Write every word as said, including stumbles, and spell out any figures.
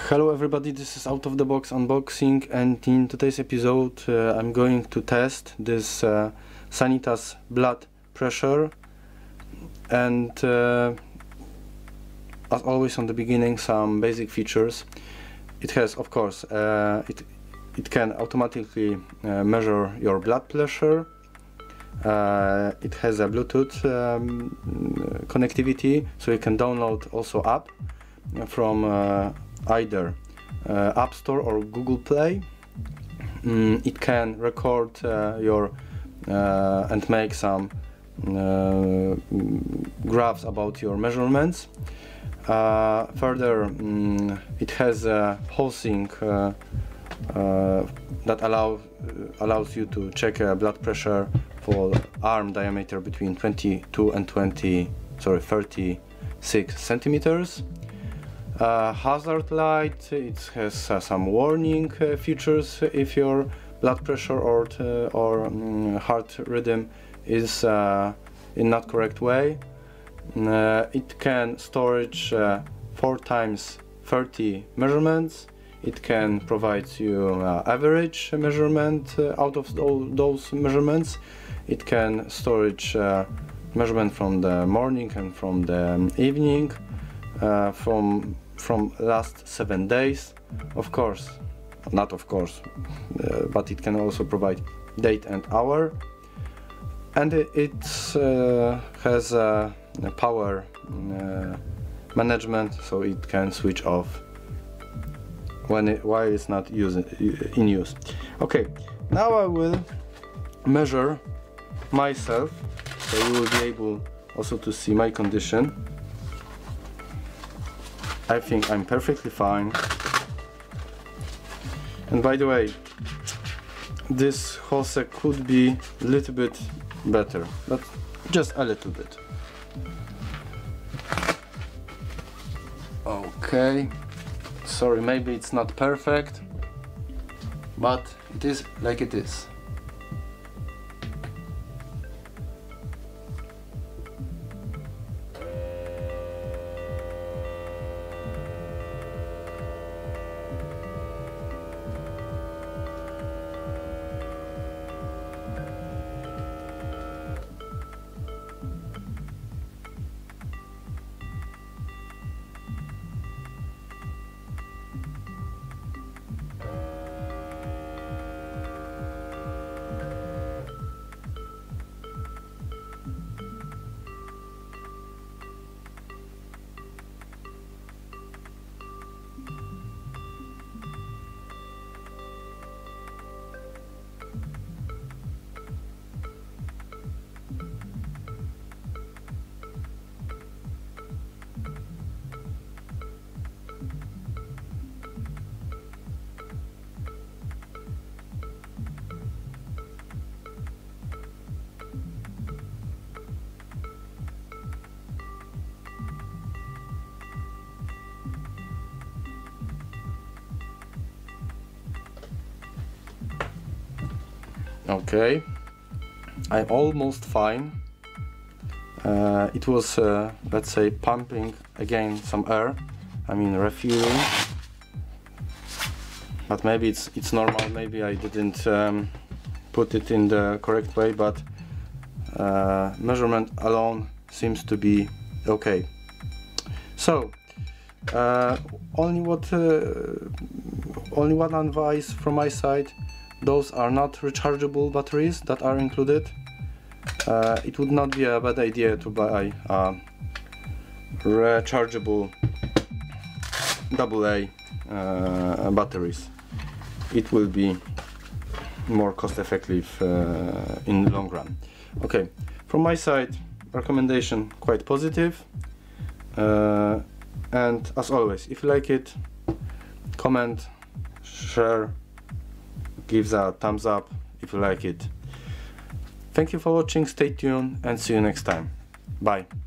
Hello everybody, this is Out of the Box Unboxing, and in today's episode uh, I'm going to test this uh, SANITAS blood pressure, and uh, as always on the beginning, some basic features. It has, of course, uh, it, it can automatically uh, measure your blood pressure. Uh, it has a Bluetooth um, connectivity, so you can download also app from uh, either uh, App Store or Google Play. Mm, it can record uh, your uh, and make some uh, graphs about your measurements. Uh, further, mm, it has a pulsing uh, uh, that allow, uh, allows you to check uh, blood pressure for arm diameter between twenty-two and twenty, sorry, thirty-six centimeters. Uh, hazard light, it has uh, some warning uh, features if your blood pressure or, uh, or um, heart rhythm is uh, in not correct way. Uh, it can storage uh, four times thirty measurements. It can provide you uh, average measurement uh, out of those measurements. It can storage uh, measurement from the morning and from the evening, uh, from from last seven days, of course, not of course, uh, but it can also provide date and hour, and it uh, has a, a power uh, management, so it can switch off when it, while it's not using, in use. Okay, now I will measure myself, so you will be able also to see my condition. I think I'm perfectly fine. And by the way, this whole set could be a little bit better, but just a little bit. Okay, sorry, maybe it's not perfect, but it is like it is. Okay, I'm almost fine. Uh, it was, uh, let's say, pumping again some air, I mean refueling, but maybe it's it's normal, maybe I didn't um, put it in the correct way, but uh, measurement alone seems to be okay. So uh, only what uh, only one advice from my side: those are not rechargeable batteries that are included. Uh, it would not be a bad idea to buy uh, rechargeable double A uh, batteries. It will be more cost effective uh, in the long run. Okay, from my side, recommendation quite positive. Uh, and as always, if you like it, comment, share, give a thumbs up if you like it. Thank you for watching, stay tuned, and see you next time. Bye.